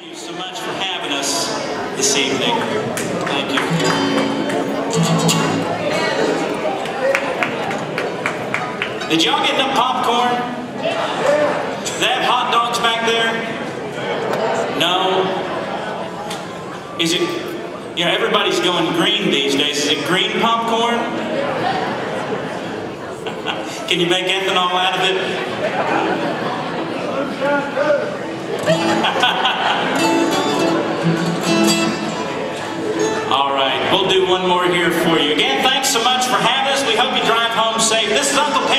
Thank you so much for having us this evening. Thank you. Did y'all get enough popcorn? They have hot dogs back there? No? Is it, you know, everybody's going green these days. Is it green popcorn? Can you make ethanol out of it? All right, we'll do one more here for you. Again, thanks so much for having us. We hope you drive home safe. This is Uncle